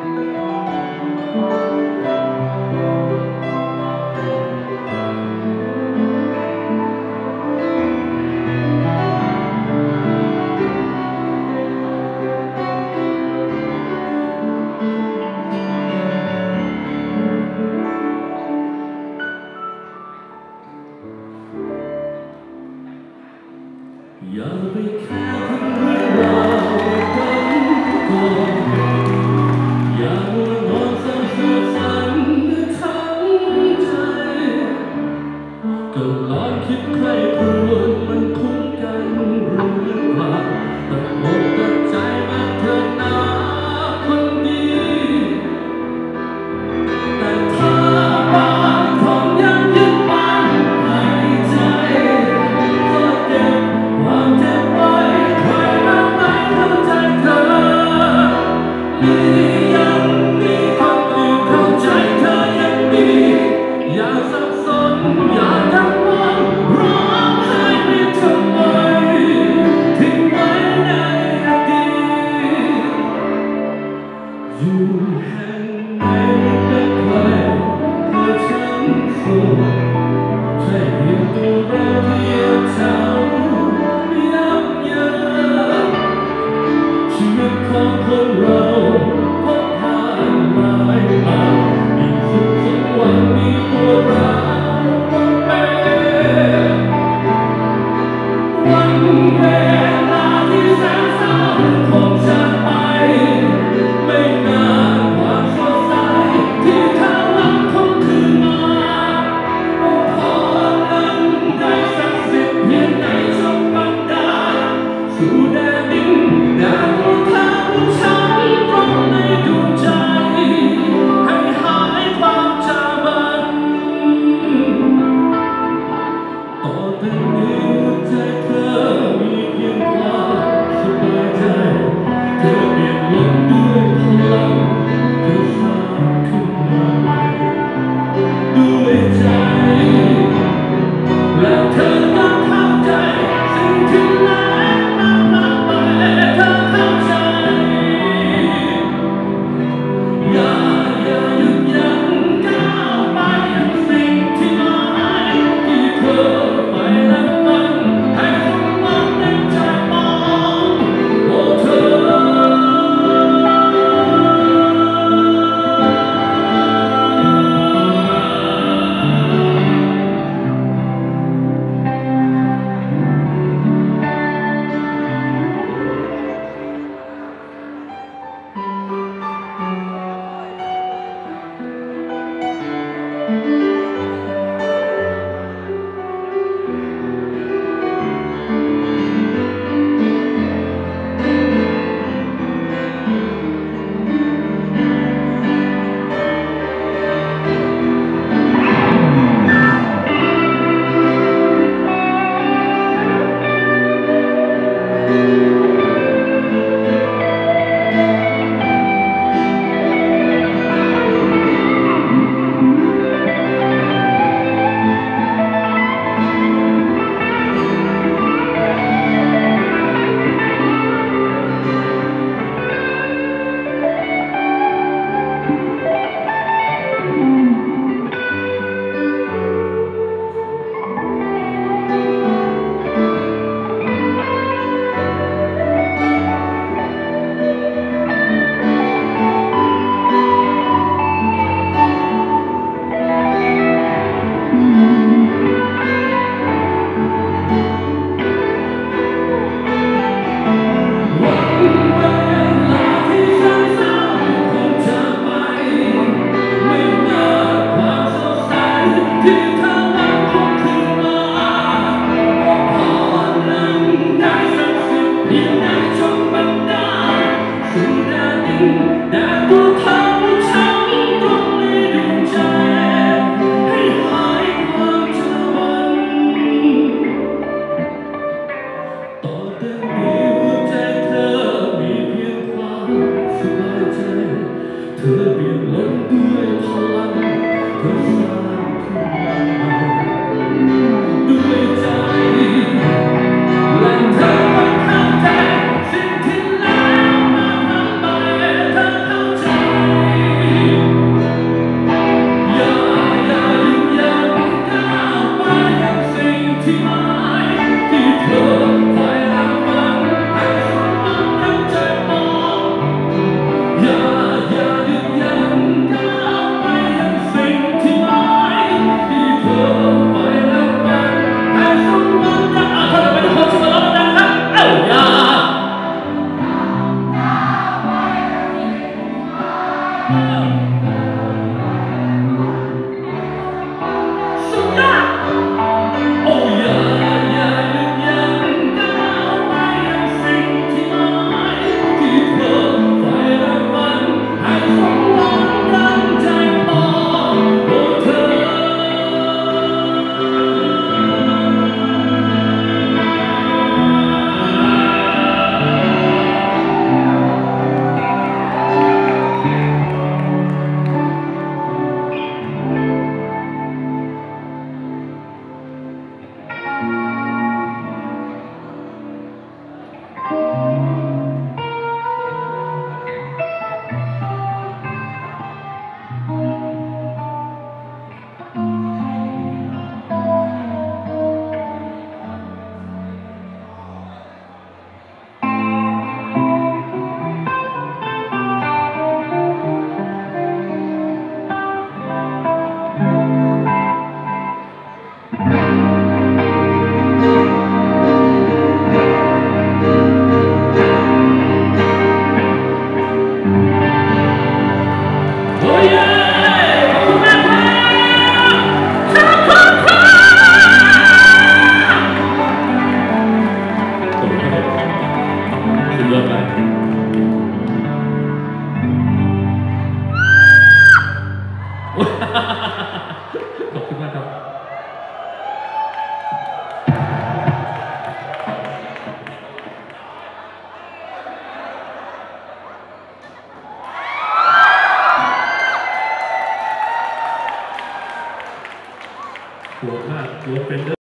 อย่าไปแค่เรื่องราวกันก่อนอย่ามัวนอนเศร้าโศกสันด้วยทั้งใจก็ลองคิดใครครวญมันคุ้มกันหรือเปล่าตัดอกตัดใจมาเถิดนะคนดีแต่ถ้าบางคนยังยึดมั่นในใจก็เก็บความเจ็บไว้ใครบ้างไหมเข้าใจเธอมียังมีคนอื่นเข้าใจเธอยังมีอย่าสับสนอย่ากังวลร้องไห้ไปทำไมทิ้งไว้ในอดีตอยู่แห่งไหนก็ไกลเพื่อฉันสู้ใช่เพียงตัวเราที่ยังเท่ายับเยินชีวิตของคนเราพบผ่านมาไม่นานอีกสุขสักวันมีตัวเราต้องเป็นวันเวลาที่แสนเศร้าคงจะไปไม่นานความสดใสที่เธอหวังคงคืนมาพอนั้นได้สักสิบเพียงไหนจงบันดาลสู่แดนดินแดนของเธอของฉันตรงในดวงใจให้หายความจาบันต่อแต่นี้หัวใจเธอมีเพียงความสบายใจเธอเปลี่ยนล้นด้วยพลังเธอสร้างขึ้นมาใหม่ด้วยใจและเธอก็เข้าใจสิ่งที่แล้วนั้นไปเธอเข้าใจอย่าหยุดยั้งก้าวไปยังสิ่งที่หมายที่เธอไปและฝันให้คนมองในใจมองโอ้เธอเธอเปลี่ยนล้นด้วยพลังเธอสร้างขึ้นมาใหม่ด้วยใจและเธอก็เข้าใจสิ่งที่แล้วมาทำไปเธอเข้าใจสุดยอดโอ้อย่าหยุดยั้งก้าวไปยังสิ่งที่หมายที่เธอไฟรักมันให้สมหวังดังใจปองโอ้เธอขอบคุณมากครับหัวมากหัวเป็น